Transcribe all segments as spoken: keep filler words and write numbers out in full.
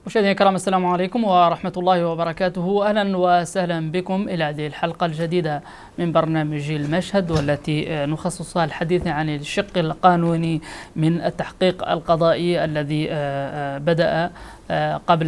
مشاهدينا الكرام، السلام عليكم ورحمة الله وبركاته. أهلا وسهلا بكم إلى هذه الحلقة الجديدة من برنامج المشهد، والتي نخصصها الحديث عن الشق القانوني من التحقيق القضائي الذي بدأ قبل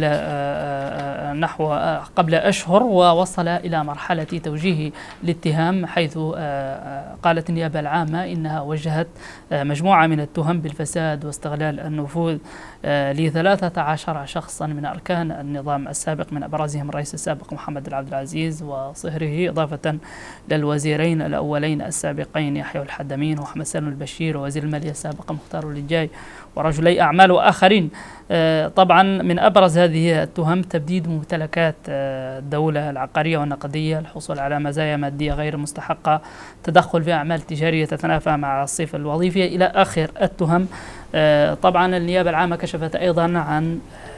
نحو قبل أشهر ووصل إلى مرحلة توجيه الاتهام، حيث قالت النيابة العامة إنها وجهت مجموعة من التهم بالفساد واستغلال النفوذ لثلاثة عشر شخصا من أركان النظام السابق، من أبرزهم الرئيس السابق محمد عبد العزيز وصهره، إضافة للوزيرين الأولين السابقين يحيى الحدمين وأحمد سالم البشير، ووزير المالية السابق مختار الجاي، ورجلي أعمال وآخرين. طبعا من أبرز هذه التهم تبديد ممتلكات الدولة العقارية والنقدية، الحصول على مزايا مادية غير مستحقة، تدخل في أعمال تجارية تتنافى مع الصفة الوظيفية، إلى آخر التهم. طبعا النيابة العامة كشفت أيضا عن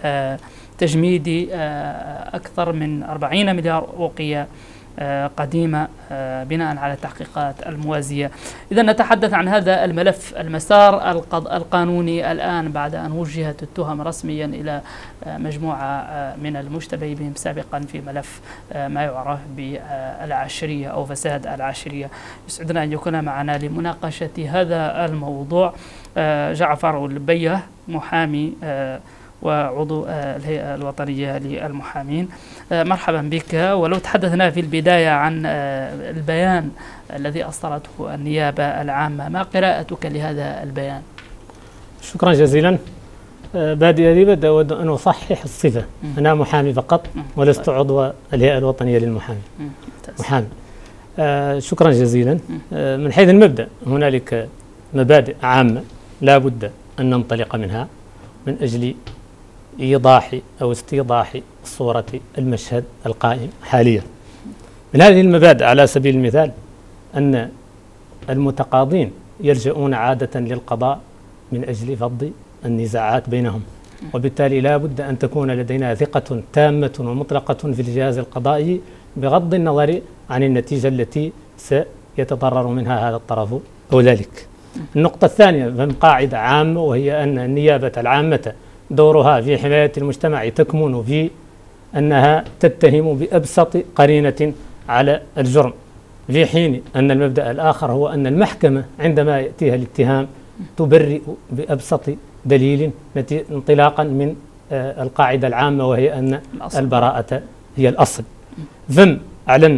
تجميد أكثر من أربعين مليار أوقية قديمة بناء على التحقيقات الموازية. إذا نتحدث عن هذا الملف، المسار القانوني الآن بعد أن وجهت التهم رسميا إلى مجموعة من المشتبه بهم سابقا في ملف ما يعرف بالعشرية أو فساد العشرية. يسعدنا أن يكون معنا لمناقشة هذا الموضوع جعفر البيه، محامي وعضو الهيئة الوطنية للمحامين. مرحبا بك. ولو تحدثنا في البداية عن البيان الذي أصدرته النيابة العامة، ما قراءتك لهذا البيان؟ شكرا جزيلا. بادئ لي بدأ أود أن أصحح الصفة، أنا محامي فقط ولست عضو الهيئة الوطنية للمحامين، محامي. شكرا جزيلا. من حيث المبدأ هنالك مبادئ عامة لا بد أن ننطلق منها من أجل إيضاح أو استيضاح صورة المشهد القائم حاليا. من هذه المبادئ على سبيل المثال أن المتقاضين يلجؤون عادة للقضاء من أجل فض النزاعات بينهم، وبالتالي لا بد أن تكون لدينا ثقة تامة ومطلقة في الجهاز القضائي بغض النظر عن النتيجة التي سيتضرر منها هذا الطرف أو ذلك. النقطة الثانية من قاعدة عامة، وهي أن النيابة العامة دورها في حماية المجتمع تكمن في أنها تتهم بأبسط قرينة على الجرم، في حين أن المبدأ الآخر هو أن المحكمة عندما يأتيها الاتهام تبرئ بأبسط دليل انطلاقا من القاعدة العامة، وهي أن البراءة هي الأصل. ثم أعلن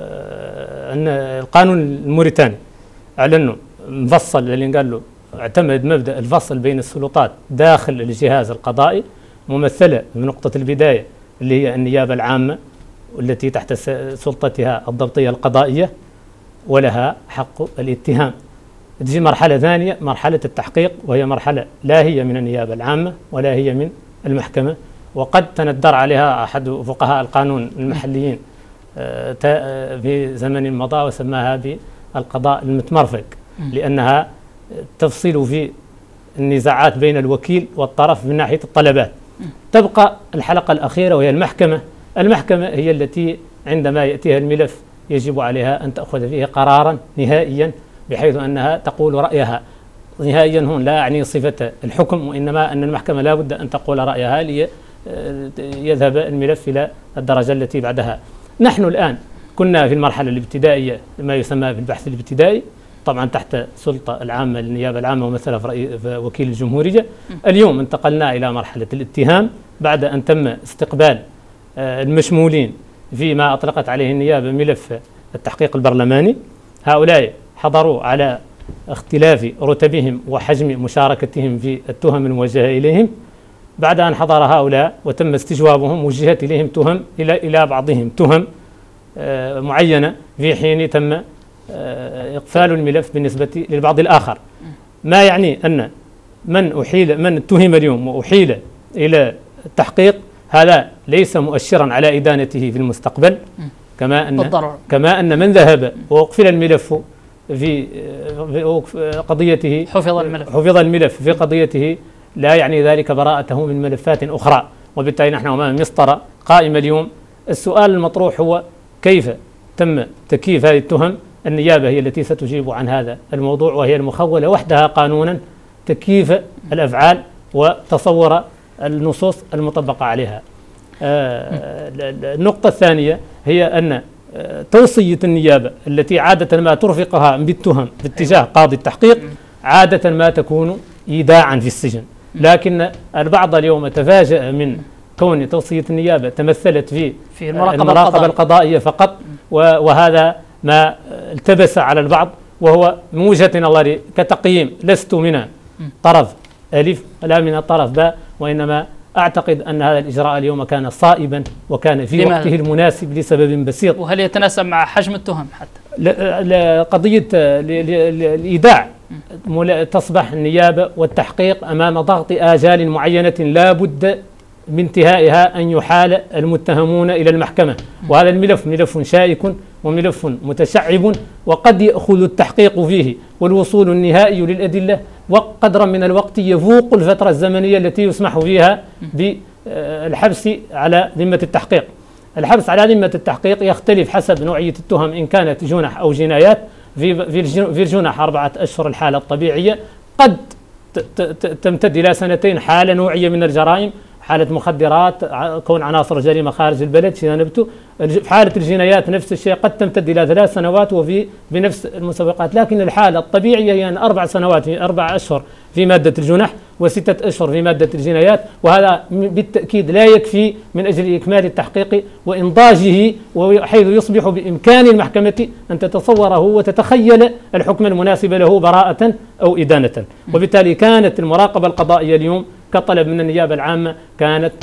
أن القانون الموريتاني أعلنه مفصل، اللي قال له اعتمد مبدأ الفصل بين السلطات داخل الجهاز القضائي، ممثلة من نقطة البداية اللي هي النيابة العامة والتي تحت سلطتها الضبطية القضائية ولها حق الاتهام. تجي مرحلة ثانية، مرحلة التحقيق، وهي مرحلة لا هي من النيابة العامة ولا هي من المحكمة، وقد تندر عليها أحد فقهاء القانون المحليين في زمن مضى وسماها بالقضاء المتمرفق، لأنها تفصيل في النزاعات بين الوكيل والطرف من ناحية الطلبات. تبقى الحلقة الأخيرة وهي المحكمة. المحكمة هي التي عندما يأتيها الملف يجب عليها أن تأخذ فيه قرارا نهائيا، بحيث أنها تقول رأيها نهائيا. هون لا أعني صفة الحكم، وإنما أن المحكمة لا بد أن تقول رأيها ليذهب الملف إلى الدرجة التي بعدها. نحن الآن كنا في المرحلة الابتدائية، ما يسمى في البحث الابتدائي، طبعا تحت سلطة العامة للنيابة العامة ومثلها في وكيل الجمهورية. اليوم انتقلنا إلى مرحلة الاتهام بعد أن تم استقبال المشمولين فيما أطلقت عليه النيابة ملف التحقيق البرلماني. هؤلاء حضروا على اختلاف رتبهم وحجم مشاركتهم في التهم الموجهة إليهم. بعد أن حضر هؤلاء وتم استجوابهم وجهت إليهم تهم إلى إلى بعضهم تهم معينة، في حين تم إقفال الملف بالنسبة للبعض الآخر. ما يعني أن من أحيل من اتهم اليوم وأحيل إلى التحقيق هذا ليس مؤشرا على إدانته في المستقبل، كما أن بالضرر. كما أن من ذهب وأقفل الملف في قضيته حفظ الملف حفظ الملف في قضيته لا يعني ذلك براءته من ملفات أخرى. وبالتالي نحن أمام مسطرة قائمة اليوم. السؤال المطروح هو كيف تم تكييف هذه التهم؟ النيابة هي التي ستجيب عن هذا الموضوع، وهي المخولة وحدها قانونا تكييف الأفعال وتصور النصوص المطبقة عليها. النقطة الثانية هي أن توصية النيابة التي عادة ما ترفقها بالتهم باتجاه قاضي التحقيق عادة ما تكون إيداعا في السجن، لكن البعض اليوم تفاجأ من كون توصية النيابة تمثلت في, في المراقبة, المراقبة القضائية فقط، وهذا ما التبس على البعض، وهو من وجهة نظري كتقييم لست من طرف ألف لا من الطرف باء، وإنما أعتقد أن هذا الإجراء اليوم كان صائبا وكان في لماذا؟ وقته المناسب لسبب بسيط. وهل يتناسب مع حجم التهم حتى؟ قضية الإيداع تصبح النيابة والتحقيق أمام ضغط آجال معينة لا بد من انتهائها أن يحال المتهمون إلى المحكمة، وهذا الملف ملف شائك وملف متشعب، وقد يأخذ التحقيق فيه والوصول النهائي للأدلة وقدرا من الوقت يفوق الفترة الزمنية التي يسمح فيها بالحبس على ذمة التحقيق. الحبس على ذمة التحقيق يختلف حسب نوعية التهم، إن كانت جنح أو جنايات. في في الجنح أربعة أشهر الحالة الطبيعية، قد تمتد إلى سنتين حالة نوعية من الجرائم، حالة مخدرات، كون عناصر الجريمة خارج البلد جانبته. في حالة الجنايات نفس الشيء، قد تمتد إلى ثلاث سنوات وفي بنفس المسوقات، لكن الحالة الطبيعية هي أن أربع سنوات في أربع أشهر في مادة الجنح وستة أشهر في مادة الجنايات، وهذا بالتأكيد لا يكفي من أجل إكمال التحقيق وإنضاجه، حيث يصبح بإمكان المحكمة أن تتصوره وتتخيل الحكم المناسب له براءة أو إدانة. وبالتالي كانت المراقبة القضائية اليوم كطلب من النيابة العامة كانت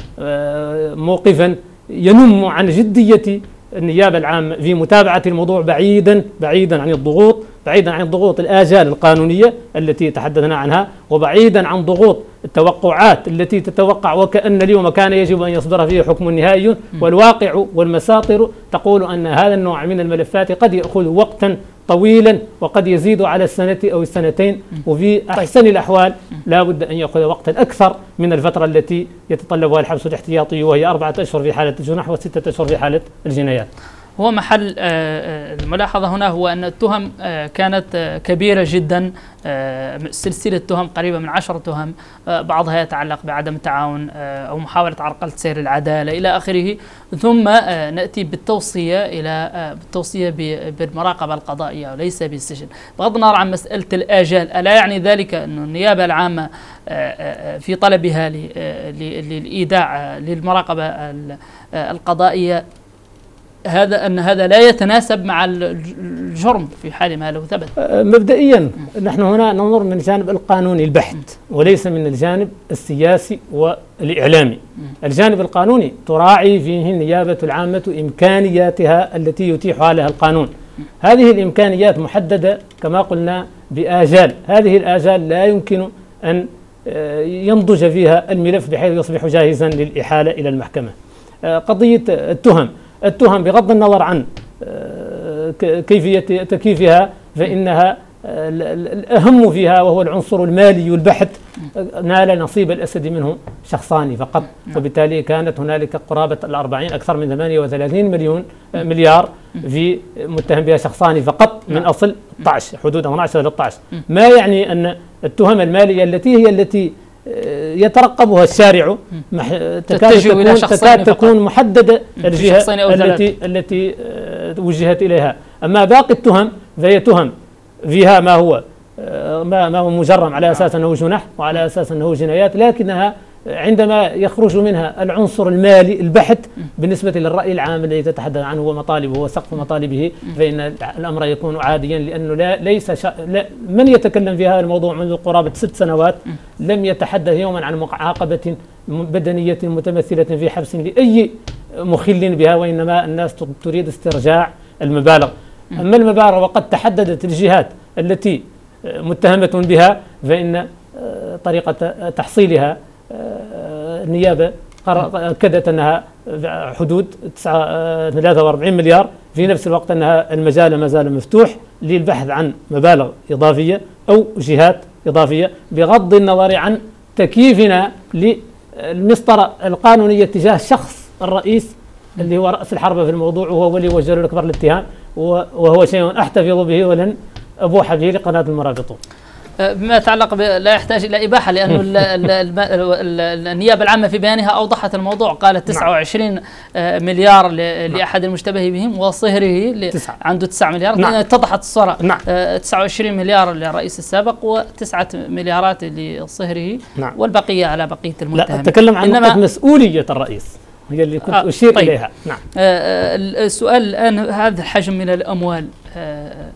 موقفا ينم عن جدية النيابة العامة في متابعة الموضوع بعيدا بعيدا عن الضغوط، بعيدا عن ضغوط الآجال القانونية التي تحدثنا عنها، وبعيدا عن ضغوط التوقعات التي تتوقع وكأن اليوم كان يجب أن يصدر فيه حكم نهائي، والواقع والمساطر تقول أن هذا النوع من الملفات قد يأخذ وقتا طويلا وقد يزيد على السنة أو السنتين، وفي أحسن الأحوال لا بد أن يأخذ وقتا أكثر من الفترة التي يتطلبها الحبس الاحتياطي، وهي أربعة أشهر في حالة الجنح وستة أشهر في حالة الجنايات. هو محل الملاحظة هنا هو أن التهم كانت كبيرة جدا، سلسلة تهم قريبة من عشر تهم، بعضها يتعلق بعدم التعاون أو محاولة عرقلة سير العدالة إلى آخره، ثم نأتي بالتوصية إلى بالتوصية بالمراقبة القضائية وليس بالسجن. بغض النظر عن مسألة الآجال، ألا يعني ذلك أن النيابة العامة في طلبها للإيداع للمراقبة القضائية هذا أن هذا لا يتناسب مع الجرم في حال ما لو ثبت؟ مبدئيا نحن هنا ننظر من الجانب القانوني البحت وليس من الجانب السياسي والإعلامي. الجانب القانوني تراعي فيه النيابة العامة إمكانياتها التي يتيحها لها القانون. هذه الإمكانيات محددة كما قلنا بآجال، هذه الآجال لا يمكن أن ينضج فيها الملف بحيث يصبح جاهزا للإحالة إلى المحكمة. قضية التهم التهم بغض النظر عن كيفية تكييفها فإنها الأهم فيها وهو العنصر المالي البحت، نال نصيب الأسد منه شخصان فقط، وبالتالي كانت هنالك قرابة الأربعين أكثر من ثمانية وثلاثين مليون مليار في متهم بها شخصان فقط من أصل اثني عشر، حدود اثني عشر إلى اثني عشر، ما يعني أن التهم المالية التي هي التي يترقبها الشارع تكاد تكون, تكاد تكون محددة الجهة التي التي وجهت إليها. أما باقي التهم فهي تهم فيها ما هو ما ما هو مجرم على أساس أنه جنح وعلى أساس أنه جنايات، لكنها عندما يخرج منها العنصر المالي البحت بالنسبة للرأي العام الذي تتحدث عنه ومطالبه وسقف مطالبه، فإن الأمر يكون عاديا، لأنه لا ليس شا لا من يتكلم في هذا الموضوع منذ قرابة ست سنوات لم يتحدث يوما عن معاقبة بدنية متمثلة في حبس لأي مخل بها، وإنما الناس تريد استرجاع المبالغ. أما المبالغ وقد تحددت الجهات التي متهمة بها فإن طريقة تحصيلها النيابة أكدت أنها حدود ثلاثة وأربعين مليار، في نفس الوقت أنها المجال ما زال مفتوح للبحث عن مبالغ إضافية أو جهات إضافية، بغض النظر عن تكييفنا للمسطرة القانونية تجاه شخص الرئيس اللي هو رأس الحربة في الموضوع، وهو اللي وجه له أكبر الاتهام، وهو شيء أحتفظ به ولن أبوح به لقناة المرابطون. بما يتعلق لا يحتاج إلى إباحة، لأنه النيابة العامة في بيانها أوضحت الموضوع، قالت تسعة وعشرين مليار لأحد المشتبه بهم وصهره عنده تسعة مليار. نعم. اتضحت الصورة. نعم. تسعة وعشرين مليار للرئيس السابق وتسعة مليارات لصهره. نعم. والبقية على بقية المتهم. لا، أتكلم عن نقطة مسؤولية الرئيس هي اللي كنت آه أشير طيب. إليها. نعم. آه السؤال الآن، هذا الحجم من الأموال آه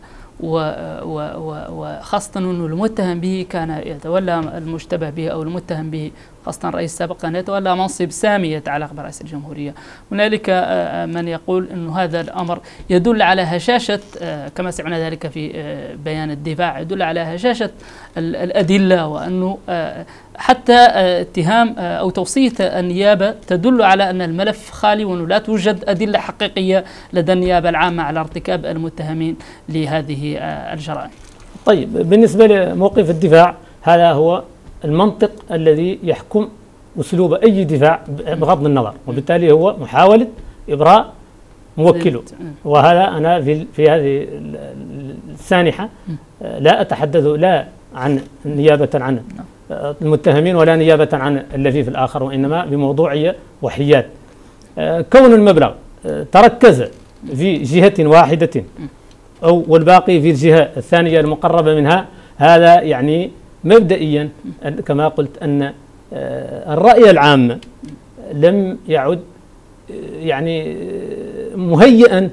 وخاصة أنه المتهم به كان يتولى، المشتبه به أو المتهم به خاصة الرئيس السابق كان يتولى منصب سامي يتعلق برئيس الجمهورية. هنالك من يقول أنه هذا الأمر يدل على هشاشة، كما سمعنا ذلك في بيان الدفاع، يدل على هشاشة الأدلة، وأنه حتى اتهام أو توصية النيابة تدل على أن الملف خالي وأنه لا توجد أدلة حقيقية لدى النيابة العامة على ارتكاب المتهمين لهذه الجرائم. طيب، بالنسبة لموقف الدفاع، هذا هو المنطق الذي يحكم أسلوب أي دفاع بغض النظر، وبالتالي هو محاولة إبراء موكله. وهذا أنا في في هذه السانحة لا أتحدث لا عن نيابة عن المتهمين ولا نيابة عن اللفيف الآخر، وإنما بموضوعية وحياد. كون المبلغ تركز في جهة واحدة أو والباقي في الجهة الثانية المقربة منها، هذا يعني مبدئيا كما قلت أن الرأي العام لم يعد يعني مهيئا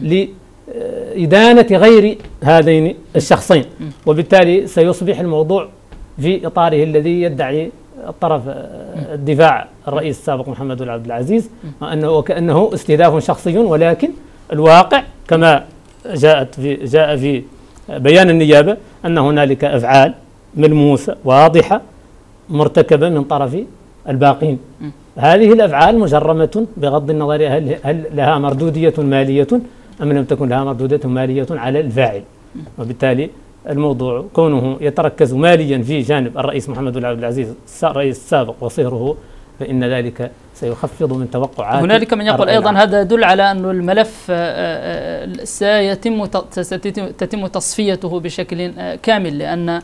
لإدانة غير هذين الشخصين، وبالتالي سيصبح الموضوع في إطاره الذي يدعي الطرف الدفاع الرئيس السابق محمد بن عبد العزيز، وأنه وكأنه استهداف شخصي، ولكن الواقع كما جاءت في جاء في بيان النيابة أن هنالك أفعال ملموسة واضحة مرتكبة من طرف الباقين. هذه الأفعال مجرمة بغض النظر هل, هل لها مردودية مالية أم لم تكن لها مردودية مالية على الفاعل، وبالتالي الموضوع كونه يتركز ماليا في جانب الرئيس محمد بن عبد العزيز الرئيس السابق وصهره، فإن ذلك سيخفض من توقعات. هنالك من يقول أيضا هذا يدل على أن الملف سيتم تتم تصفيته بشكل كامل، لأن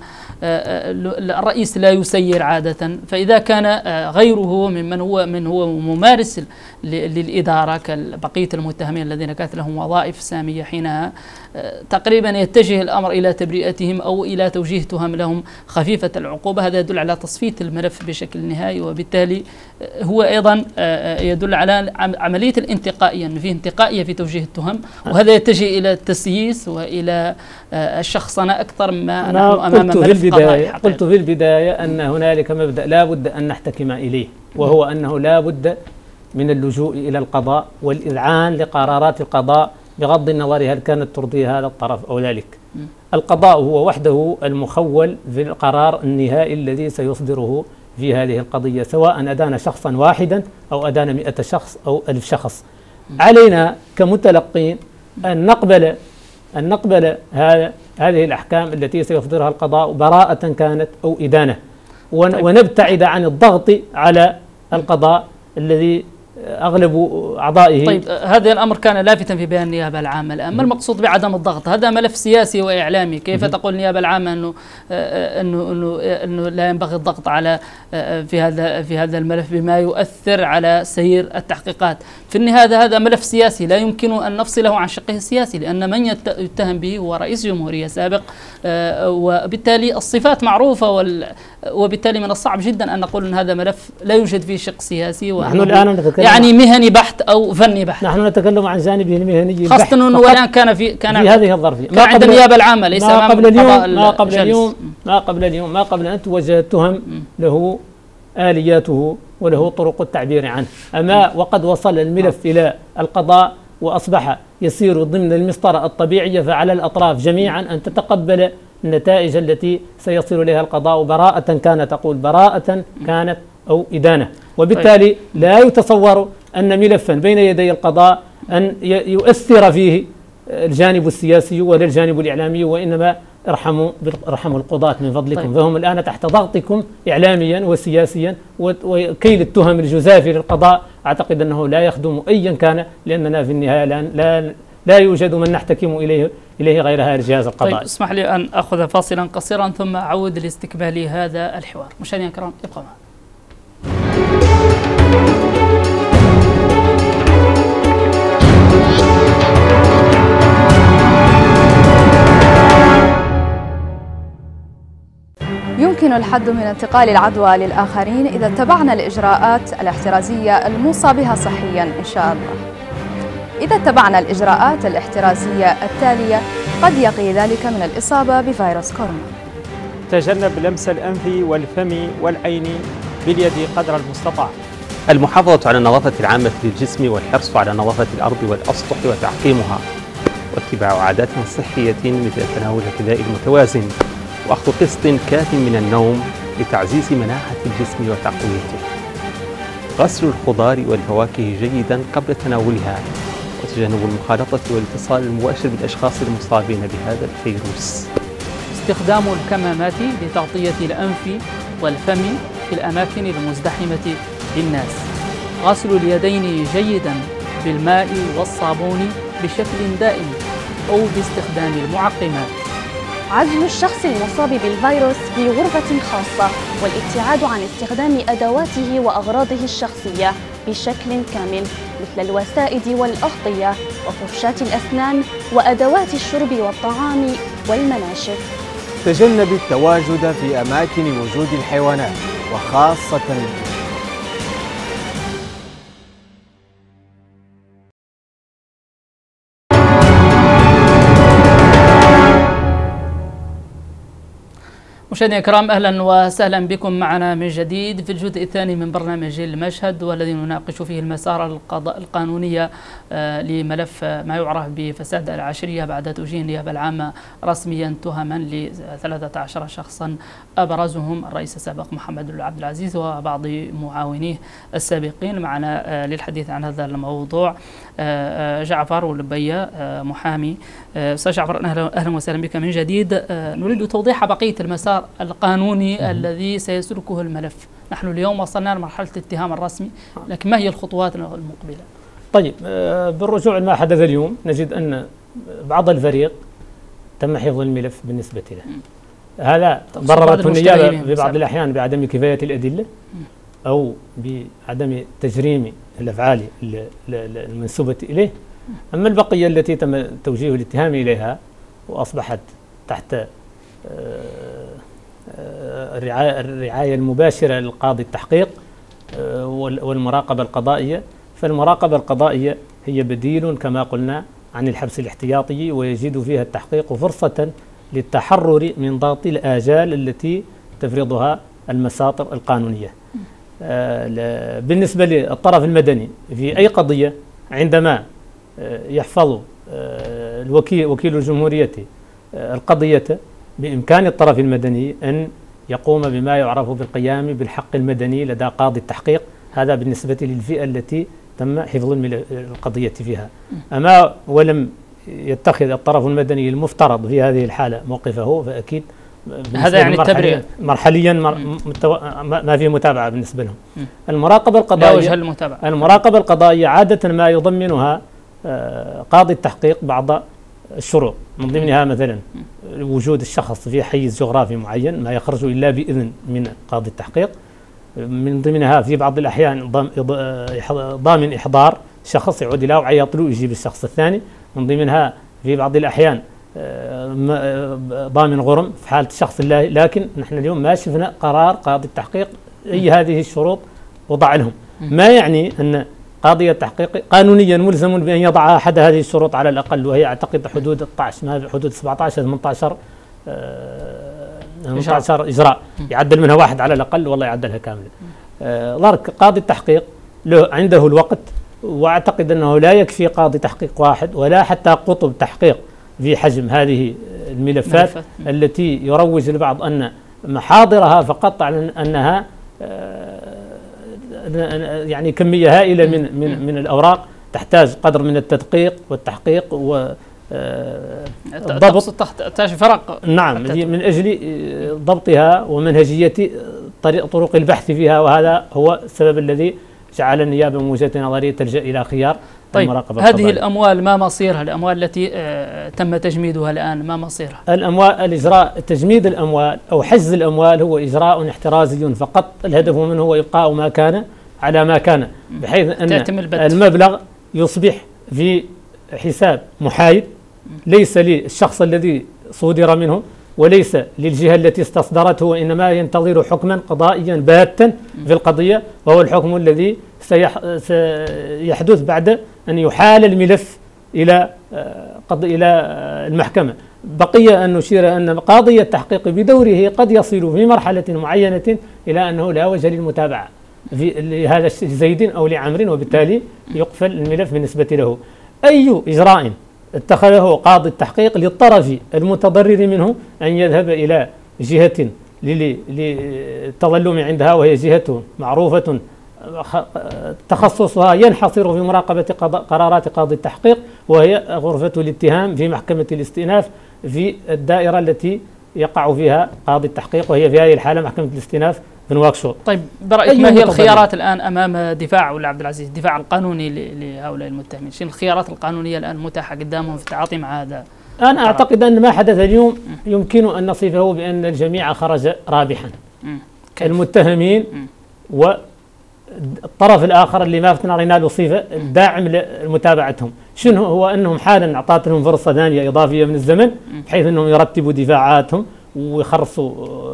الرئيس لا يسير عادة، فإذا كان غيره ممن هو من هو ممارس للإدارة كبقية المتهمين الذين كانت لهم وظائف سامية حينها، تقريبا يتجه الأمر إلى تبرئتهم أو إلى توجيه تهم لهم خفيفة العقوبة. هذا يدل على تصفية الملف بشكل نهائي، وبالتالي هو أيضا يدل على عملية الانتقائية، أن فيه انتقائية في توجيه التهم، وهذا يتجه إلى التسييس وإلى الشخصنة أكثر ما نحن أمام ملف قضائي. قلت في البداية أن هنالك مبدأ لا بد أن نحتكم إليه، وهو أنه لا بد من اللجوء إلى القضاء والإذعان لقرارات القضاء بغض النظر هل كانت ترضي هذا الطرف أو ذلك. القضاء هو وحده المخول في القرار النهائي الذي سيصدره في هذه القضية، سواء أدان شخصا واحدا أو أدان مئة شخص أو ألف شخص. علينا كمتلقين أن نقبل أن نقبل هذا هذه الأحكام التي سيصدرها القضاء براءة كانت أو إدانة، ونبتعد عن الضغط على القضاء الذي أغلب أعضائه. طيب، هذا الأمر كان لافتا في بيان النيابة العامة الآن، ما المقصود بعدم الضغط؟ هذا ملف سياسي وإعلامي، كيف تقول النيابة العامة أنه أنه أنه أنه لا ينبغي الضغط على في هذا في هذا الملف بما يؤثر على سير التحقيقات؟ في النهاية هذا ملف سياسي لا يمكن أن نفصله عن شقه السياسي، لأن من يتهم به هو رئيس جمهورية سابق، وبالتالي الصفات معروفة، وبالتالي من الصعب جدا أن نقول أن هذا ملف لا يوجد فيه شق سياسي، نحن الآن نتكلم يعني مهني بحت أو فني بحت. نحن نتكلم عن جانبه المهني خاصة أنه الآن كان في كان في هذه الظرفية كان عند النيابة العامة ليس ما قبل اليوم ما قبل اليوم ما قبل اليوم ما قبل أن توجه التهم له آلياته وله طرق التعبير عنه، أما وقد وصل الملف إلى القضاء وأصبح يسير ضمن المسطرة الطبيعية، فعلى الأطراف جميعا أن تتقبل النتائج التي سيصل إليها القضاء براءة كانت، تقول براءة كانت أو إدانة. وبالتالي لا يتصور أن ملفا بين يدي القضاء أن يؤثر فيه الجانب السياسي ولا الجانب الإعلامي، وإنما ارحموا ارحموا القضاة من فضلكم. طيب. فهم الآن تحت ضغطكم إعلاميا وسياسيا، وكيل التهم الجزافي للقضاء أعتقد أنه لا يخدم أيا كان، لأننا في النهاية لا لا, لا يوجد من نحتكم إليه إليه غيرها الجهاز القضائي. طيب اسمح لي أن أخذ فاصلا قصيرا ثم أعود لاستكمال هذا الحوار. مشاهدينا الكرام ابقوا معنا. يمكن الحد من انتقال العدوى للآخرين إذا اتبعنا الإجراءات الاحترازية الموصى بها صحياً إن شاء الله. إذا اتبعنا الإجراءات الاحترازية التالية قد يقي ذلك من الإصابة بفيروس كورونا. تجنب لمس الأنف والفم والعين باليد قدر المستطاع. المحافظة على النظافة العامة للجسم والحرص على نظافة الأرض والأسطح وتعقيمها، واتباع عادات صحية مثل تناول الغذاء المتوازن وأخذ قسط كاف من النوم لتعزيز مناعة الجسم وتقويته. غسل الخضار والفواكه جيدا قبل تناولها، وتجنب المخالطة والاتصال المباشر بالأشخاص المصابين بهذا الفيروس. استخدام الكمامات لتغطية الأنف والفم في الأماكن المزدحمة بالناس. غسل اليدين جيدا بالماء والصابون بشكل دائم أو باستخدام المعقمات. عزل الشخص المصاب بالفيروس في غرفة خاصة والابتعاد عن استخدام أدواته وأغراضه الشخصية بشكل كامل مثل الوسائد والأغطية وفرشاة الأسنان وأدوات الشرب والطعام والمناشف. تجنب التواجد في أماكن وجود الحيوانات وخاصة مشاهدينا الكرام، اهلا وسهلا بكم معنا من جديد في الجزء الثاني من برنامج المشهد، والذي نناقش فيه المسار القضاء القانونية لملف ما يعرف بفساد العشرية بعد توجيه النيابة العامة رسميا تهما ل ثلاثة عشر شخصا ابرزهم الرئيس السابق محمد عبد العزيز وبعض معاونيه السابقين. معنا للحديث عن هذا الموضوع جعفر ولبية محامي. استاذ جعفر اهلا وسهلا بك من جديد. نريد توضيح بقية المسار القانوني م- الذي سيسلكه الملف. نحن اليوم وصلنا لمرحلة الاتهام الرسمي، لكن ما هي الخطوات المقبلة؟ طيب، بالرجوع لما حدث اليوم نجد أن بعض الفريق تم حفظ الملف بالنسبة له. هذا ضررته النيابة ببعض الأحيان بعدم كفاية الأدلة أو بعدم تجريم الأفعال المنسوبة إليه. أما البقية التي تم توجيه الاتهام إليها وأصبحت تحت الرعاية, الرعاية المباشرة للقاضي التحقيق والمراقبة القضائية، فالمراقبة القضائية هي بديل كما قلنا عن الحبس الاحتياطي، ويجد فيها التحقيق فرصة للتحرر من ضغط الآجال التي تفرضها المساطر القانونية. بالنسبة للطرف المدني في أي قضية، عندما يحفظ الوكيل وكيل الجمهورية القضية، بإمكان الطرف المدني أن يقوم بما يعرف بالقيام بالحق المدني لدى قاضي التحقيق. هذا بالنسبة للفئة التي تم حفظ القضية فيها. أما ولم يتخذ الطرف المدني المفترض في هذه الحالة موقفه، فأكيد هذا يعني التبرئة مرحليا ما في متابعة بالنسبة لهم. المراقبة القضائية المراقبة القضائية عادة ما يضمنها قاضي التحقيق بعض الشروط، من ضمنها مثلا وجود الشخص في حيز جغرافي معين ما يخرج إلا بإذن من قاضي التحقيق. من ضمنها في بعض الأحيان ضامن إحضار شخص يعود إلى وعيط له يجيب الشخص الثاني. من ضمنها في بعض الأحيان ضامن غرم في حالة الشخص الله. لكن نحن اليوم ما شفنا قرار قاضي التحقيق أي هذه الشروط وضع لهم، ما يعني أن قاضي التحقيق قانونيا ملزم بأن يضع أحد هذه الشروط على الأقل، وهي أعتقد حدود اثني عشر ما حدود سبعة عشر ثمانية عشر ثمانية عشر إجراء، يعدل منها واحد على الأقل والله يعدلها كاملة. آه قاضي التحقيق له عنده الوقت، وأعتقد أنه لا يكفي قاضي تحقيق واحد ولا حتى قطب تحقيق في حجم هذه الملفات التي يروج البعض أن محاضرها فقط على أنها آه يعني كمية هائلة من من من الأوراق تحتاج قدر من التدقيق والتحقيق و ضبط تحتاج فرق. نعم، من أجل ضبطها ومنهجية طريق طرق البحث فيها، وهذا هو السبب الذي جعل النيابة من وجهة نظري تلجأ إلى خيار طيب المراقبة هذه القضائية. الأموال ما مصيرها؟ الأموال التي تم تجميدها الآن ما مصيرها؟ الأموال الإجراء تجميد الأموال أو حجز الأموال هو إجراء احترازي فقط، الهدف منه هو إبقاء ما كان على ما كان، بحيث أن المبلغ يصبح في حساب محايد ليس للشخص الذي صدر منه وليس للجهة التي استصدرته، وإنما ينتظر حكما قضائيا باتا في القضية، وهو الحكم الذي سيحدث بعد أن يحال الملف إلى قض... إلى المحكمة. بقي أن نشير أن قاضي التحقيق بدوره قد يصل في مرحلة معينة إلى أنه لا وجه للمتابعة في لهذا زيد أو لعمر، وبالتالي يقفل الملف بالنسبة له. أي إجراء اتخذه قاضي التحقيق للطرف المتضرر منه أن يذهب إلى جهة للتظلم عندها، وهي جهة معروفة تخصصها ينحصر في مراقبة قرارات قاضي التحقيق، وهي غرفة الاتهام في محكمة الاستئناف في الدائرة التي يقع فيها قاضي التحقيق، وهي في هذه الحالة محكمة الاستئناف في نواكشوط. طيب برأيك ما هي الخيارات الآن أمام دفاع ولا عبد العزيز الدفاع القانوني لهؤلاء المتهمين؟ شنو الخيارات القانونية الآن متاحة قدامهم في التعاطي مع هذا؟ أنا أعتقد أن ما حدث اليوم يمكن أن نصفه بأن الجميع خرج رابحا، المتهمين والطرف الآخر اللي ما فتنا رينا له صفة داعم لمتابعتهم. شنو هو؟ أنهم حالا أعطت لهم فرصة ثانية إضافية من الزمن بحيث أنهم يرتبوا دفاعاتهم ويخرصوا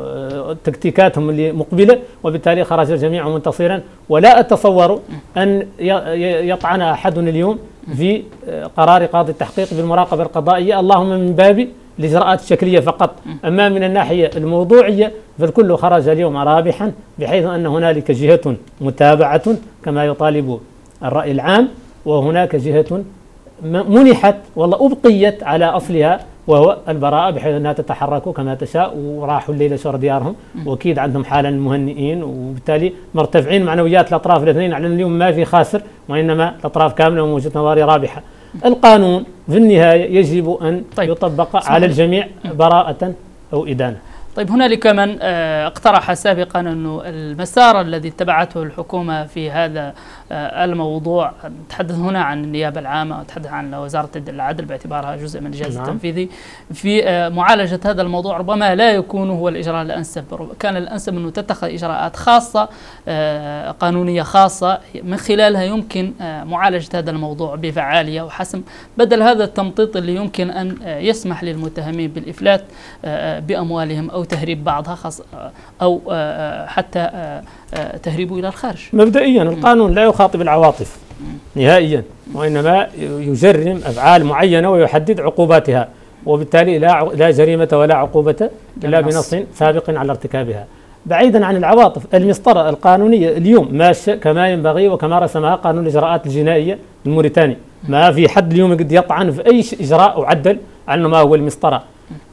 تكتيكاتهم اللي مقبلة، وبالتالي خرج الجميع منتصرا. ولا أتصور أن يطعن أحد اليوم في قرار قاضي التحقيق بالمراقبة القضائية، اللهم من باب الإجراءات الشكلية فقط. أما من الناحية الموضوعية فالكل خرج اليوم رابحا، بحيث أن هنالك جهة متابعة كما يطالب الرأي العام، وهناك جهة منحت والله أبقيت على أصلها وهو البراءة، بحيث أنها تتحرك كما تشاء، وراحوا الليلة شهر ديارهم، وأكيد عندهم حالا المهنئين، وبالتالي مرتفعين معنويات الأطراف الاثنين على اليوم ما في خاسر، وإنما الأطراف كاملة ومن وجهة نظري رابحة. القانون في النهاية يجب أن طيب. يطبق على الجميع براءة أو إدانة. طيب هنالك من اقترح سابقا أنه المسار الذي اتبعته الحكومة في هذا الموضوع، نتحدث هنا عن النيابة العامة ونتحدث عن وزارة العدل باعتبارها جزء من الجهاز نعم. التنفيذي في معالجة هذا الموضوع، ربما لا يكون هو الإجراء الأنسب. كان الأنسب أنه تتخذ إجراءات خاصة قانونية خاصة من خلالها يمكن معالجة هذا الموضوع بفعالية وحسم، بدل هذا التمطيط اللي يمكن أن يسمح للمتهمين بالإفلات بأموالهم أو تهريب بعضها خاص أو حتى تهريبه إلى الخارج. مبدئيا القانون لا يخاطب العواطف نهائيا، وإنما يجرم أفعال معينة ويحدد عقوباتها، وبالتالي لا لا جريمة ولا عقوبة إلا بنص سابق على ارتكابها. بعيدا عن العواطف، المسطرة القانونية اليوم ماشية كما ينبغي وكما رسمها قانون الإجراءات الجنائية الموريتاني. ما في حد اليوم قد يطعن في أي إجراء وعدل عن ما هو المسطرة.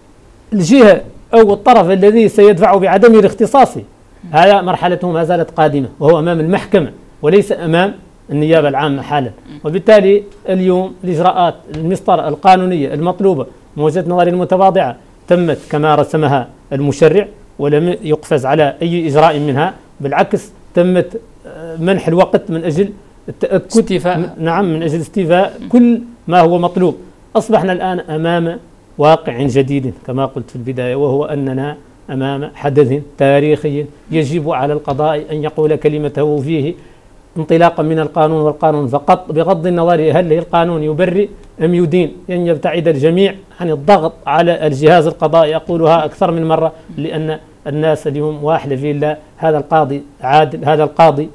الجهة أو الطرف الذي سيدفع بعدم الاختصاص هذا مرحلته ما زالت قادمة، وهو أمام المحكمة وليس أمام النيابة العامة حالا. وبالتالي اليوم الإجراءات المسطرة القانونية المطلوبة من وجهة نظري المتواضعة تمت كما رسمها المشرع، ولم يقفز على أي إجراء منها، بالعكس تمت منح الوقت من أجل التأكد استيفاء. نعم من أجل استيفاء كل ما هو مطلوب. أصبحنا الآن أمام واقع جديد كما قلت في البداية، وهو أننا أمام حدث تاريخي يجب على القضاء أن يقول كلمته فيه انطلاقا من القانون والقانون فقط، بغض النظر هل القانون يبرئ أم يدين. أن يبتعد الجميع عن الضغط على الجهاز القضائي، أقولها أكثر من مرة، لأن الناس اليوم واحد في الله، هذا القاضي عادل، هذا القاضي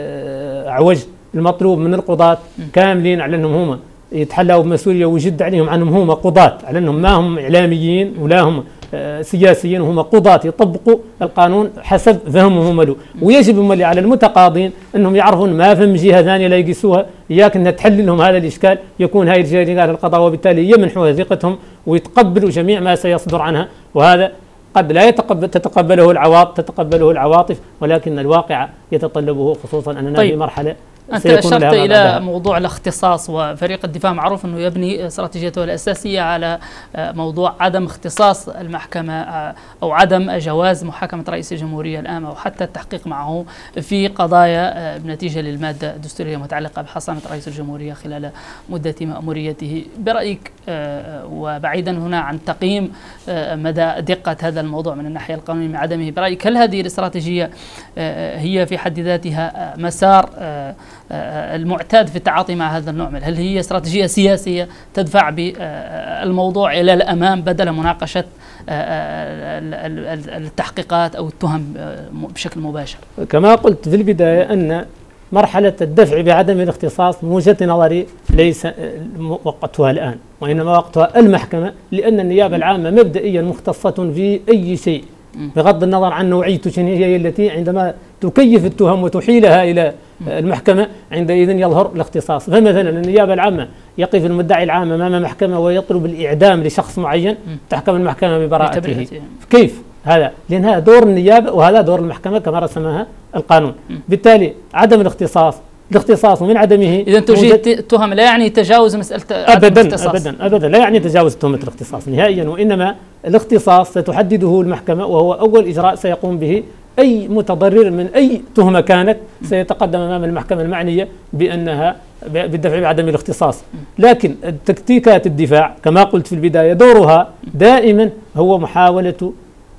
عوج. المطلوب من القضاة كاملين على أنهم هم يتحلوا بمسؤولية ويجد عليهم عنهم هم قضاة، على أنهم ما هم إعلاميين ولا هم سياسيين، وهم قضاة يطبقوا القانون حسب فهمهم له. ويجب ملي على المتقاضين أنهم يعرفون ما فهم جهة ثانية لا يقيسوها، إياك أنها تحل لهم هذا الإشكال، يكون هاي الجهة اللي قال القضاء، وبالتالي يمنحوا ثقتهم ويتقبلوا جميع ما سيصدر عنها. وهذا قد لا يتقبل تتقبله العواطف تتقبله العواطف ولكن الواقع يتطلبه، خصوصا أننا طيب. في مرحلة أنت أشرت إلى موضوع الاختصاص، وفريق الدفاع معروف أنه يبني استراتيجيته الأساسية على موضوع عدم اختصاص المحكمة أو عدم جواز محاكمة رئيس الجمهورية الآن أو حتى التحقيق معه في قضايا بنتيجة للمادة الدستورية متعلقة بحصانة رئيس الجمهورية خلال مدة مأموريته. برأيك وبعيدا هنا عن تقييم مدى دقة هذا الموضوع من الناحية القانونية من عدمه، برأيك هل هذه الاستراتيجية هي في حد ذاتها مسار المعتاد في التعاطي مع هذا النوع من، هل هي استراتيجية سياسية تدفع بالموضوع إلى الأمام بدل مناقشة التحقيقات أو التهم بشكل مباشر؟ كما قلت في البداية أن مرحلة الدفع بعدم الاختصاص من وجهة نظري ليس وقتها الآن، وإنما وقتها المحكمة، لأن النيابة العامة مبدئيا مختصة في أي شيء بغض النظر عن نوعيته شنو هي التي عندما تكيف التهم وتحيلها إلى المحكمة عندئذ يظهر الاختصاص. فمثلا النيابة العامة يقف المدعي العام أمام محكمة ويطلب الإعدام لشخص معين، تحكم المحكمة ببراءته. كيف هذا؟ لأن هذا دور النيابة وهذا دور المحكمة كما رسمها القانون. بالتالي عدم الاختصاص الاختصاص ومن عدمه إذا توجيه التهم لا يعني تجاوز مسألة أبدا الاختصاص. أبدا أبدا لا يعني تجاوز تهمة الاختصاص نهائيا، وإنما الاختصاص ستحدده المحكمة، وهو أول إجراء سيقوم به أي متضرر من أي تهمة كانت سيتقدم أمام المحكمة المعنية بأنها بالدفع بعدم الاختصاص. لكن تكتيكات الدفاع كما قلت في البداية دورها دائما هو محاولة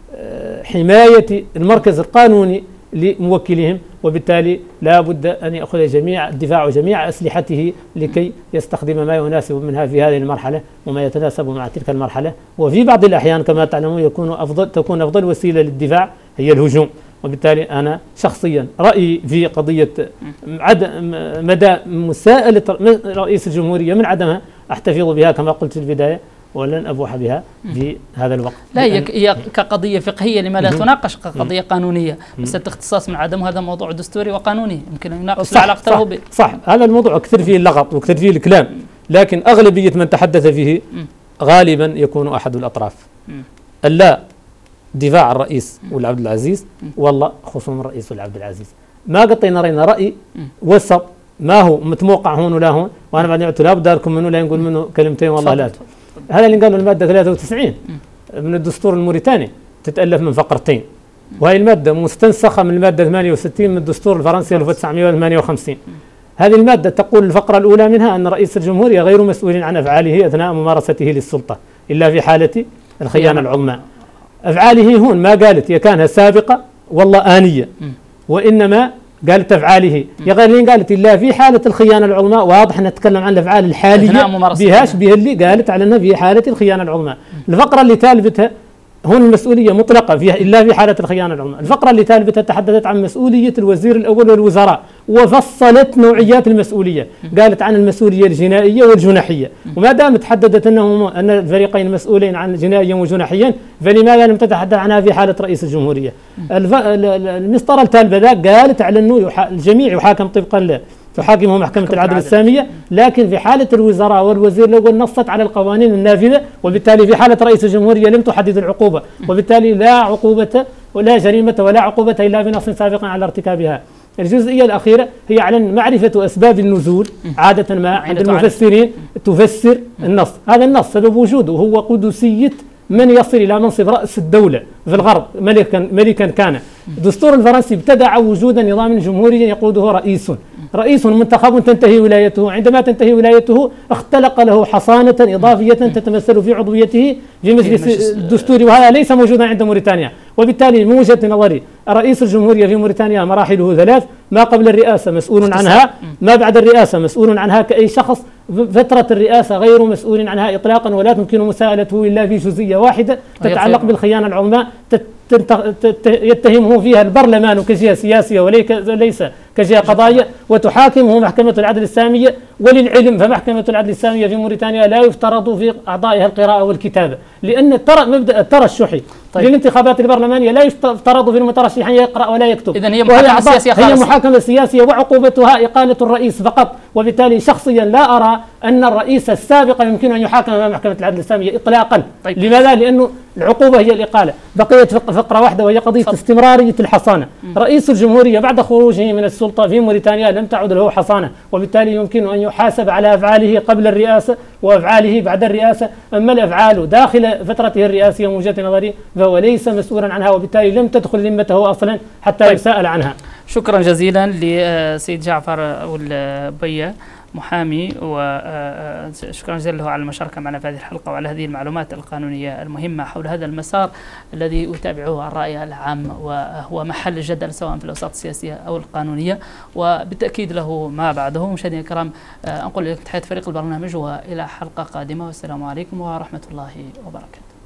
حماية المركز القانوني لموكلهم، وبالتالي لا بد أن يأخذ جميع الدفاع جميع أسلحته لكي يستخدم ما يناسب منها في هذه المرحلة وما يتناسب مع تلك المرحلة. وفي بعض الأحيان كما تعلمون يكون أفضل تكون أفضل وسيلة للدفاع هي الهجوم. وبالتالي أنا شخصيا رأيي في قضية عدم مدى مساءلة رئيس الجمهورية من عدمها أحتفظ بها كما قلت في البداية، ولن أبوح بها في هذا الوقت. لا هي هي كقضية فقهية لما لا تناقش كقضية قانونية، بس الاختصاص من عدم هذا موضوع دستوري وقانوني يمكن أن يناقش على علاقته به. صح، هذا الموضوع كثر فيه اللغط وكثر فيه الكلام، لكن أغلبية من تحدث فيه غالبا يكون أحد الأطراف. اللا دفاع الرئيس والعبد العزيز، والله خصوم الرئيس والعبد العزيز. ما قطينا رينا رأي وسط ما هو متموقع هون ولا هون، وأنا بعدين قلت لا بد لكم منه لا نقول منه كلمتين والله لا. هذا اللي قالوا المادة ثلاثة وتسعين من الدستور الموريتاني تتألف من فقرتين، وهي المادة مستنسخة من المادة ثمانية وستين من الدستور الفرنسي ألف وتسعمائة وثمانية وخمسين. هذه المادة تقول الفقرة الأولى منها أن رئيس الجمهورية غير مسؤول عن أفعاله أثناء ممارسته للسلطة إلا في حالة الخيانة العظمى. أفعاله هون ما قالت هي كانها سابقة والله آنية، وإنما قالت أفعاله يا غير قالت إلا في حالة الخيانة العظمى. واضح نتكلم عن الأفعال الحالية بهاش به اللي قالت على أنها في حالة الخيانة العظمى. الفقرة اللي تالفتها هون المسؤولية مطلقة فيها إلا في حالة الخيانة العظمى. الفقرة اللي تالفتها تحدثت عن مسؤولية الوزير الأول والوزراء وفصلت نوعيات المسؤولية، قالت عن المسؤولية الجنائية والجنحية. وما دام تحددت أنه أن الفريقين مسؤولين عن جنائيا وجنحيا فلماذا لم تتحدث عنها في حالة رئيس الجمهورية؟ المسطرة التالبة قالت على أنه الجميع يحاكم طبقا له تحاكمه محكمة العدل السامية، لكن في حالة الوزراء والوزير الأول نصت على القوانين النافذة، وبالتالي في حالة رئيس الجمهورية لم تحدد العقوبة، وبالتالي لا عقوبة ولا جريمة ولا عقوبة إلا بنص سابق على ارتكابها. الجزئية الأخيرة هي على معرفة أسباب النزول. عادة ما عند المفسرين تفسر النص، هذا النص سبب وجوده هو قدسية من يصل إلى منصب رأس الدولة في الغرب ملكا, ملكا كان. الدستور الفرنسي ابتدع وجود نظام جمهوري يقوده رئيس رئيس منتخب تنتهي ولايته، عندما تنتهي ولايته اختلق له حصانة إضافية تتمثل في عضويته في مجلس الدستوري، وهذا ليس موجودا عند موريتانيا. وبالتالي من وجهة نظري رئيس الجمهورية في موريتانيا مراحله ثلاث: ما قبل الرئاسة مسؤول عنها، ما بعد الرئاسة مسؤول عنها كأي شخص، فترة الرئاسة غير مسؤول عنها إطلاقا، ولا تمكن مساءلته إلا في جزئية واحدة تتعلق بالخيانة العظمى يتهمه فيها البرلمان كجهة سياسية وليس كجهة قضائية، وتحاكمه محكمة العدل السامية. وللعلم فمحكمة العدل السامية في موريتانيا لا يفترض في أعضائها القراءة والكتابة، لأن ترى مبدأ الترشحي طيب. للانتخابات البرلمانية لا يفترض في المترشح أن يقرأ ولا يكتب، إذن هي محاكمة سياسية هي محاكمة سياسية وعقوبتها إقالة الرئيس فقط. وبالتالي شخصيا لا أرى أن الرئيس السابق يمكن أن يحاكم أمام محكمة العدل السامية إطلاقا. طيب. لماذا؟ لأنه العقوبة هي الإقالة. بقيت فقرة واحدة وهي قضية فضل. استمرارية الحصانة. م. رئيس الجمهورية بعد خروجه من السلطة السلطة في موريتانيا لم تعد له حصانة، وبالتالي يمكن أن يحاسب على أفعاله قبل الرئاسة وأفعاله بعد الرئاسة. أما الأفعال داخل فترته الرئاسية من وجهة نظري فهو ليس مسؤولا عنها، وبالتالي لم تدخل ذمته أصلا حتى طيب. يسأل عنها. شكرا جزيلا لسيد جعفر البية محامي، وشكرا جزيلا له على المشاركة معنا في هذه الحلقة وعلى هذه المعلومات القانونية المهمة حول هذا المسار الذي يتابعه الرأي العام وهو محل الجدل سواء في الأوساط السياسية أو القانونية، وبالتأكيد له ما بعده. مشاهدينا الكرام، أنقل لكم تحية فريق البرنامج وإلى حلقة قادمة، والسلام عليكم ورحمة الله وبركاته.